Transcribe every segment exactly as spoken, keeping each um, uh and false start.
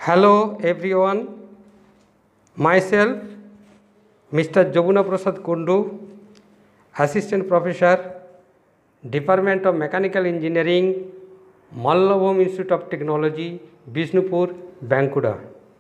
Hello everyone, myself Mister Joguna Prasad Kundu, Assistant Professor, Department of Mechanical Engineering, Mallabhum Institute of Technology, Bishnupur, Bankura.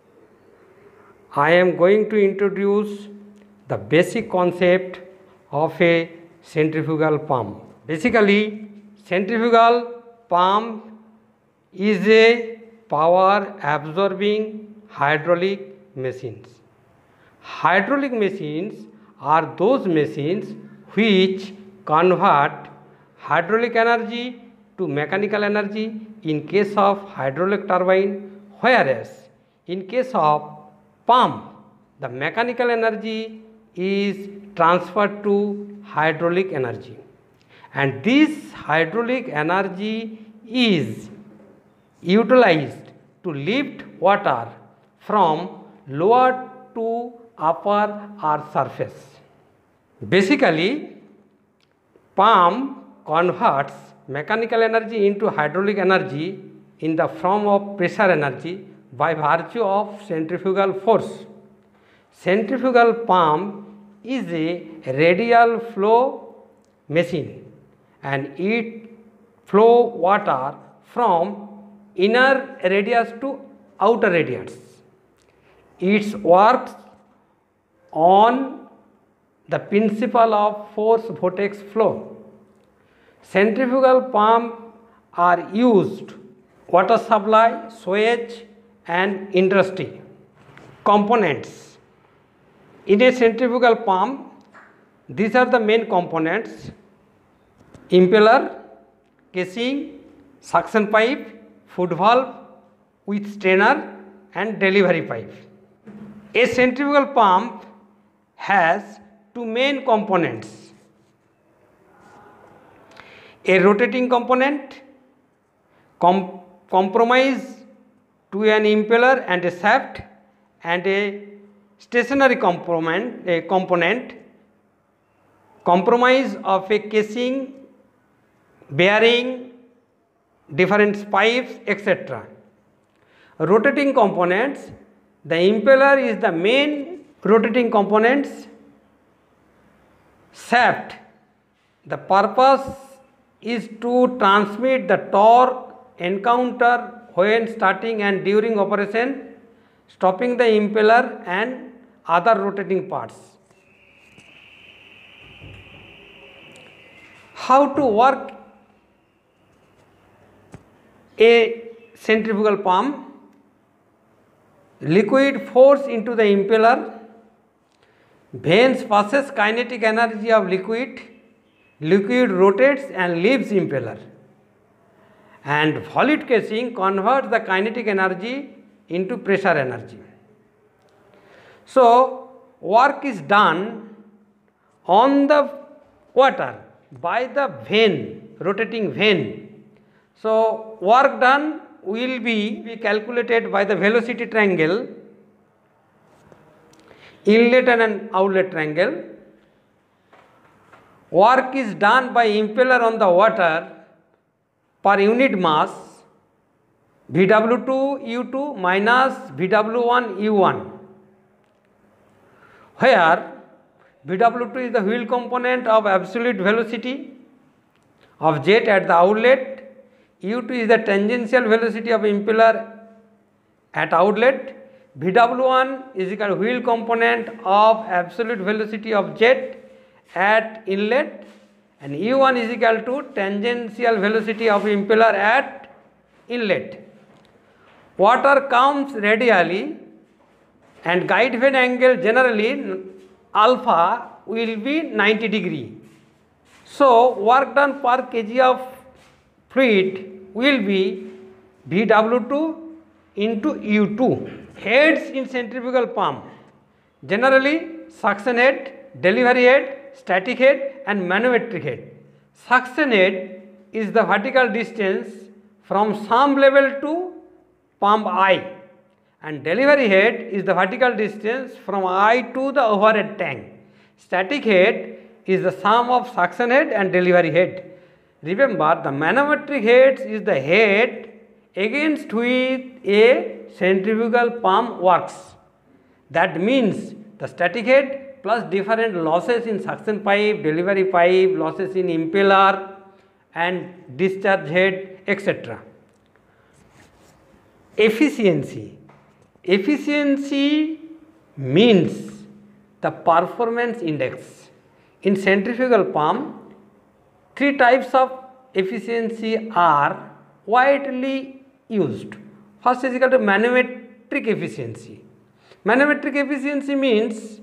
I am going to introduce the basic concept of a centrifugal pump. Basically, centrifugal pump is a power absorbing hydraulic machines. Hydraulic machines are those machines which convert hydraulic energy to mechanical energy in case of hydraulic turbine, whereas in case of pump the mechanical energy is transferred to hydraulic energy, and this hydraulic energy is utilized to lift water from lower to upper earth surface. Basically, pump converts mechanical energy into hydraulic energy in the form of pressure energy by virtue of centrifugal force. Centrifugal pump is a radial flow machine and it flow water from inner radius to outer radius. It works on the principle of force vortex flow. Centrifugal pump are used water supply, sewage and industry. Components in a centrifugal pump, these are the main components: impeller, casing, suction pipe, foot valve with strainer and delivery pipe. A centrifugal pump has two main components: a rotating component com comprised to an impeller and a shaft, and a stationary component, a component comprised of a casing, bearing, different pipes, et cetera. Rotating components, the impeller is the main rotating components. Shaft, the purpose is to transmit the torque encounter when starting and during operation, stopping the impeller and other rotating parts. How to work a centrifugal pump? Liquid force into the impeller, vanes passes kinetic energy of liquid, liquid rotates and leaves impeller, and volute casing converts the kinetic energy into pressure energy. So, work is done on the water by the vane, rotating vane. So, work done will be, be calculated by the velocity triangle, inlet and outlet triangle. Work is done by impeller on the water per unit mass, V W two U two minus V W one U one, where V W two is the wheel component of absolute velocity of jet at the outlet, U two is the tangential velocity of impeller at outlet, V W one is equal to wheel component of absolute velocity of jet at inlet, and U one is equal to tangential velocity of impeller at inlet. Water comes radially and guide vane angle generally alpha will be ninety degree. So, work done per kg of fluid will be V W two into U two. Heads in centrifugal pump, generally suction head, delivery head, static head and manometric head. Suction head is the vertical distance from some level to pump I, and delivery head is the vertical distance from I to the overhead tank. Static head is the sum of suction head and delivery head. Remember, the manometric head is the head against which a centrifugal pump works. That means the static head plus different losses in suction pipe, delivery pipe, losses in impeller and discharge head, et cetera. Efficiency. Efficiency means the performance index. In centrifugal pump, three types of efficiency are widely used. First is equal to manometric efficiency. Manometric efficiency means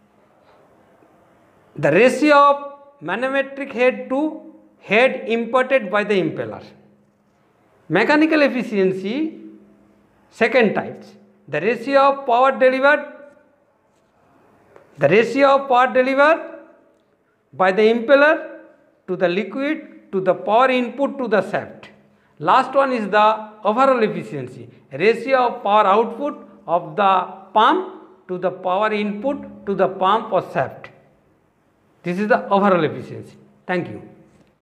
the ratio of manometric head to head imported by the impeller. Mechanical efficiency, second types, the ratio of power delivered, the ratio of power delivered by the impeller to the liquid to the power input to the shaft. Last one is the overall efficiency, ratio of power output of the pump to the power input to the pump or shaft. This is the overall efficiency. Thank you.